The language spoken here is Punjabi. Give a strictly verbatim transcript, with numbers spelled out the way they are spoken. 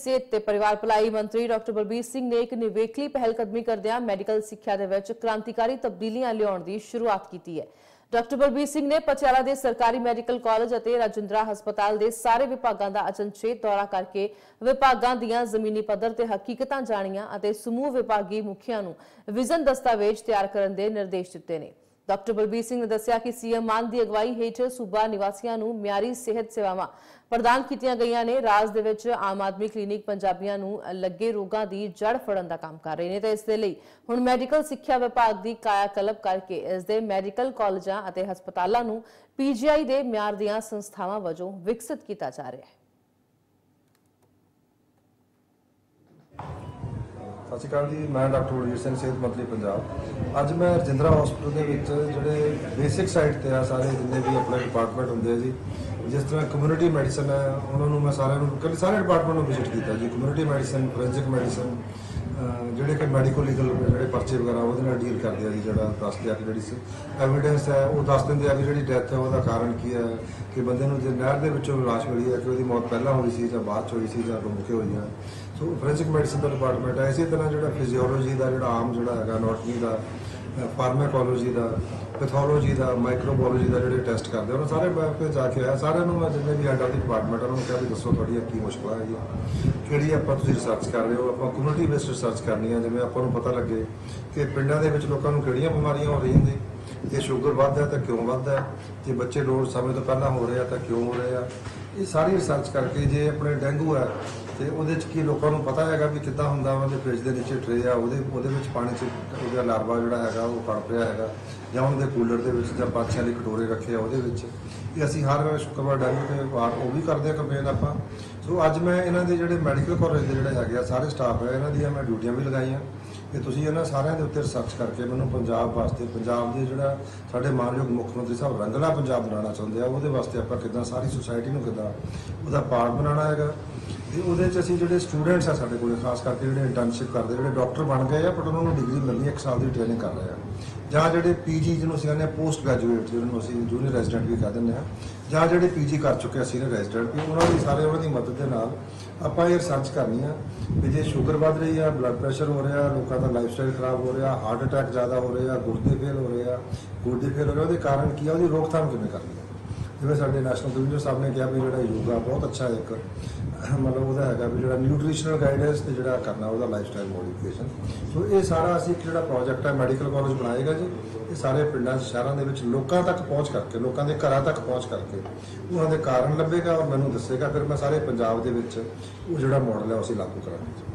ਸਿਹਤ ਤੇ ਪਰਿਵਾਰ ਭਲਾਈ ਮੰਤਰੀ ਡਾਕਟਰ ਬਲਬੀਰ ਸਿੰਘ ਨੇ ਇੱਕ ਨਿਵੇਕਲੀ ਪਹਿਲਕਦਮੀ ਕਰਦਿਆਂ ਮੈਡੀਕਲ ਸਿੱਖਿਆ ਦੇ ਵਿੱਚ ਕ੍ਰਾਂਤੀਕਾਰੀ ਤਬਦੀਲੀਆਂ ਲਿਆਉਣ ਦੀ ਸ਼ੁਰੂਆਤ ਕੀਤੀ ਹੈ। ਡਾਕਟਰ ਬਲਬੀਰ ਸਿੰਘ ਨੇ ਪਚਿਆਲਾ ਦੇ ਸਰਕਾਰੀ ਮੈਡੀਕਲ ਕਾਲਜ ਅਤੇ ਰਾਜਿੰਦਰਾ ਹਸਪਤਾਲ ਦੇ ਸਾਰੇ ਵਿਭਾਗਾਂ ਦਾ ਅਚਨਚੇਤ ਦੌਰਾ ਕਰਕੇ ਵਿਭਾਗਾਂ ਦੀਆਂ ਜ਼ਮੀਨੀ ਪੱਧਰ ਤੇ ਹਕੀਕਤਾਂ ਜਾਣੀਆਂ ਅਤੇ ਸਮੂਹ ਵਿਭਾਗੀ ਮੁਖੀਆਂ ਨੂੰ ਵਿਜ਼ਨ ਦਸਤਾਵੇਜ਼ ਤਿਆਰ ਕਰਨ ਦੇ ਨਿਰਦੇਸ਼ ਦਿੱਤੇ ਨੇ। डॉक्टर बलबीर सिंह ने दस्सिया कि सीएम मान की अगवाई हेठ सूबा निवासियों को म्यारी सेहत सेवावां प्रदान कीतियां गईयां ने। राज दे विच आम आदमी क्लीनिक पंजाबियां नूं लगे रोगां दी जड़ फड़न दा काम कर रहे हैं, तो इस दे लई हुण मैडिकल सिक्ख्या विभाग की कायाकल्प करके इस दे मैडिकल कालजां अते हस्पतालां नूं पीजीआई दे म्यार दीआं संस्थावां वजों विकसित कीता जा रहा है। सत श्री अकाल जी, मैं डॉक्टर बलबीर सिंह सेहत मंत्री पंजाब। अज मैं राजिंद्रा हॉस्पिटल के विच जिहड़े बेसिक साइड ते आ सारे जिन्ने भी अपने डिपार्टमेंट होंदे जी, जिस तरह कम्यूनिटी मैडिसन है उन्होंने मैं सारे कल सारे डिपार्टमेंट में विजिट किया जी। कम्यूनिटी मैडिसन, फोरेंसिक मैडिसन, ਜਿਹੜੇ ਕਿ ਮੈਡੀਕਲ ਲੀਗਲ ਜਿਹੜੇ ਪਰਚੇ ਵਗੈਰਾ ਉਹਦੇ ਨਾਲ ਡੀਲ ਕਰਦੇ ਆ ਜੀ। ਜਿਹੜਾ ਦੱਸਦੇ ਆ ਕਿ ਜਿਹੜੀ ਐਵੀਡੈਂਸ ਹੈ ਉਹ ਦੱਸ ਦਿੰਦੇ ਆ ਵੀ ਜਿਹੜੀ ਡੈਥ ਹੈ ਉਹਦਾ ਕਾਰਨ ਕੀ ਹੈ, ਕਿ ਬੰਦੇ ਨੂੰ ਜੇ ਨਹਿਰ ਦੇ ਵਿੱਚੋਂ ਲਾਸ਼ ਮਿਲੀ ਹੈ ਕਿ ਉਹਦੀ ਮੌਤ ਪਹਿਲਾਂ ਹੋਈ ਸੀ ਜਾਂ ਬਾਅਦ 'ਚ ਹੋਈ ਸੀ ਜਾਂ ਗੁੰਮ ਕੇ ਹੋਈ ਹੈ। ਸੋ ਫੋਰੈਂਸਿਕ ਮੈਡੀਸਨ ਦਾ ਡਿਪਾਰਟਮੈਂਟ ਹੈ। ਇਸੇ ਤਰ੍ਹਾਂ ਜਿਹੜਾ ਫਿਜ਼ੀਓਲੋਜੀ ਦਾ ਜਿਹੜਾ ਆਮ ਜਿਹੜਾ ਹੈਗਾ ਅਨਾਟਮੀ ਦਾ, ਫਾਰਮਾਕੋਲੋਜੀ ਦਾ, ਪੈਥੋਲੋਜੀ ਦਾ, ਮਾਈਕਰੋਬਾਇਓਲੋਜੀ ਦਾ ਜਿਹੜੇ ਟੈਸਟ ਕਰਦੇ ਉਹਨਾਂ ਸਾਰੇ ਮੈਂ ਉੱਥੇ ਜਾ ਕੇ ਆਇਆ। ਸਾਰਿਆਂ ਨੂੰ ਮੈਂ ਜਿੰਨੇ ਵੀ ਹੈਡ ਆਫ ਦੀ ਡਿਪਾਰਟਮੈਂਟ ਉਹਨਾਂ ਨੂੰ ਕਿਹਾ ਵੀ ਦੱਸੋ ਤੁਹਾਡੀਆਂ ਕੀ ਮੁਸ਼ਕਲਾਂ ਹੈ ਜੀ, ਕਿਹੜੀ ਆਪਾਂ ਤੁਸੀਂ ਰਿਸਰਚ ਕਰ ਰਹੇ ਹੋ। ਆਪਾਂ ਕਮਿਊਨਿਟੀ ਬੇਸਡ ਰਿਸਰਚ ਕਰਨੀ ਹੈ, ਜਿਵੇਂ ਆਪਾਂ ਨੂੰ ਪਤਾ ਲੱਗੇ ਕਿ ਪਿੰਡਾਂ ਦੇ ਵਿੱਚ ਲੋਕਾਂ ਨੂੰ ਕਿਹੜੀਆਂ ਬਿਮਾਰੀਆਂ ਹੋ ਰਹੀਆਂ ਨੇ, ਜੇ ਸ਼ੂਗਰ ਵੱਧਦਾ ਤਾਂ ਕਿਉਂ ਵੱਧਦਾ, ਜੇ ਬੱਚੇ ਲੋੜ ਸਮੇਂ ਤੋਂ ਪਹਿਲਾਂ ਹੋ ਰਹੇ ਆ ਤਾਂ ਕਿਉਂ ਹੋ ਰਹੇ ਆ। ਇਹ ਸਾਰੀ ਰਿਸਰਚ ਕਰਕੇ ਜੇ ਆਪਣੇ ਡੇਂਗੂ ਹੈ ਤੇ ਉਹਦੇ 'ਚ ਕੀ ਲੋਕਾਂ ਨੂੰ ਪਤਾ ਹੈਗਾ ਵੀ ਕਿੱਦਾਂ ਹੁੰਦਾ। ਉਹਨਾਂ ਦੇ ਫ੍ਰਿਜ ਦੇ ਨੀਚੇ ਟਰੇ ਆ, ਉਹਦੇ ਉਹਦੇ ਵਿੱਚ ਪਾਣੀ 'ਚ ਉਹਦਾ ਲਾਰਵਾ ਜਿਹੜਾ ਹੈਗਾ ਉਹ ਤੜਪ ਰਿਹਾ ਹੈਗਾ, ਜਾਂ ਉਹਨਾਂ ਦੇ ਕੂਲਰ ਦੇ ਵਿੱਚ ਜਾਂ ਪਾਛਿਆਂ ਲਈ ਕਟੋਰੇ ਰੱਖੇ ਆ ਉਹਦੇ ਵਿੱਚ। ਇਹ ਅਸੀਂ ਹਰ ਸ਼ੁੱਕਰਵਾਰ ਡੇਂਗੂ ਦੇ ਵਾਰ ਉਹ ਵੀ ਕਰਦੇ ਹਾਂ ਕੰਪੇਨ ਆਪਾਂ। ਸੋ ਅੱਜ ਮੈਂ ਇਹਨਾਂ ਦੇ ਜਿਹੜੇ ਮੈਡੀਕਲ ਕਾਲਜ ਦੇ ਜਿਹੜੇ ਹੈਗੇ ਆ ਸਾਰੇ ਸਟਾਫ ਹੈ ਇਹਨਾਂ ਦੀਆਂ ਮੈਂ ਡਿਊਟੀਆਂ ਵੀ ਲਗਾਈਆਂ ਕਿ ਤੁਸੀਂ ਇਹਨਾਂ ਸਾਰਿਆਂ ਦੇ ਉੱਤੇ ਰਿਸਰਚ ਕਰਕੇ ਮੈਨੂੰ ਪੰਜਾਬ ਵਾਸਤੇ, ਪੰਜਾਬ ਦੇ ਜਿਹੜਾ ਸਾਡੇ ਮਾਨਯੋਗ ਮੁੱਖ ਮੰਤਰੀ ਸਾਹਿਬ ਰੰਗਲਾ ਪੰਜਾਬ ਬਣਾਉਣਾ ਚਾਹੁੰਦੇ ਆ, ਉਹਦੇ ਵਾਸਤੇ ਆਪਾਂ ਕਿੱਦਾਂ ਸਾਰੀ ਸੁਸਾਇਟੀ ਨੂੰ ਕਿੱਦਾਂ ਉਹਦਾ ਪਾਰਟ ਬਣਾਉਣਾ ਹੈਗਾ। ਤੇ ਉਹਦੇ 'ਚ ਅਸੀਂ ਜਿਹੜੇ ਸਟੂਡੈਂਟਸ ਆ ਸਾਡੇ ਕੋਲ, ਖਾਸ ਕਰਕੇ ਜਿਹੜੇ ਇੰਟਰਨਸ਼ਿਪ ਕਰਦੇ, ਜਿਹੜੇ ਡਾਕਟਰ ਬਣ ਗਏ ਆ ਬਟ ਉਹਨਾਂ ਨੂੰ ਡਿਗਰੀ ਮਿਲਣੀ ਇੱਕ ਸਾਲ ਦੀ ਟ੍ਰੇਨਿੰਗ ਕਰ ਰਹੇ ਆ, ਜਾਂ ਜਿਹੜੇ ਪੀਜੀ ਜਿਹਨੂੰ ਅਸੀਂ ਕਹਿੰਦੇ ਆ ਪੋਸਟ ਗ੍ਰੈਜੂਏਟ ਜਿਹਨੂੰ ਅਸੀਂ ਜੂਨੀਅਰ ਰੈਜ਼ੀਡੈਂਟ ਵੀ ਕਹਿ ਦਿੰਦੇ ਹਾਂ, ਜਾਂ ਜਿਹੜੇ ਪੀਜੀ ਕਰ ਚੁੱਕੇ ਆ ਸੀਨੀਅਰ ਰੈਜ਼ੀਡੈਂਟ ਵੀ, ਉਹਨਾਂ ਦੀ ਸਾਰੇ ਉਹਨਾਂ ਦੀ ਮਦਦ ਦੇ ਨਾਲ ਆਪਾਂ ਇਹ ਰਿਸਰਚ ਕਰਨੀ ਆ ਵੀ ਜੇ ਸ਼ੂਗਰ ਵੱਧ ਰਹੀ ਆ, ਬਲੱਡ ਪ੍ਰੈਸ਼ਰ ਹੋ ਰਿਹਾ, ਲੋਕਾਂ ਦਾ ਲਾਈਫ ਸਟਾਈਲ ਖਰਾਬ ਹੋ ਰਿਹਾ, ਹਾਰਟ ਅਟੈਕ ਜ਼ਿਆਦਾ ਹੋ ਰਿਹਾ, ਗੁਰਦੇ ਫੇਲ ਹੋ ਰਹੇ ਆ, ਗੁਰਦੇ ਫੇਲ ਹੋ ਰਿਹਾ, ਉਹਦੇ ਕਾਰਨ ਕੀ ਆ, ਉਹਦੀ ਰੋਕਥਾਮ ਕਿਵੇਂ ਕਰਨੀ ਆ। ਜਿਵੇਂ ਸਾਡੇ ਨੈਸ਼ਨਲ ਕਮਿਸ਼ਨਰ ਸਾਹਿਬ ਨੇ ਕਿਹਾ ਵੀ ਜਿਹੜਾ ਯੋਗਾ ਬਹੁਤ ਅੱਛਾ ਇੱਕ ਮਤਲਬ ਉਹਦਾ ਹੈਗਾ ਵੀ ਜਿਹੜਾ ਨਿਊਟ੍ਰੀਸ਼ਨਲ ਗਾਈਡੈਂਸ ਤੇ ਜਿਹੜਾ ਕਰਨਾ ਉਹਦਾ ਲਾਈਫ ਸਟਾਈਲ ਮੋਡੀਫਿਕੇਸ਼ਨ। ਸੋ ਇਹ ਸਾਰਾ ਅਸੀਂ ਇੱਕ ਜਿਹੜਾ ਪ੍ਰੋਜੈਕਟ ਹੈ ਮੈਡੀਕਲ ਕਾਲਜ ਬਣਾਏਗਾ ਜੀ, ਇਹ ਸਾਰੇ ਪਿੰਡਾਂ ਸ਼ਹਿਰਾਂ ਦੇ ਵਿੱਚ ਲੋਕਾਂ ਤੱਕ ਪਹੁੰਚ ਕਰਕੇ, ਲੋਕਾਂ ਦੇ ਘਰਾਂ ਤੱਕ ਪਹੁੰਚ ਕਰਕੇ ਉਹਨਾਂ ਦੇ ਕਾਰਨ ਲੱਭੇਗਾ ਔਰ ਮੈਨੂੰ ਦੱਸੇਗਾ, ਫਿਰ ਮੈਂ ਸਾਰੇ ਪੰਜਾਬ ਦੇ ਵਿੱਚ ਉਹ ਜਿਹੜਾ ਮਾਡਲ ਹੈ ਉਹ ਅਸੀਂ ਲਾਗੂ ਕਰਾਂਗੇ।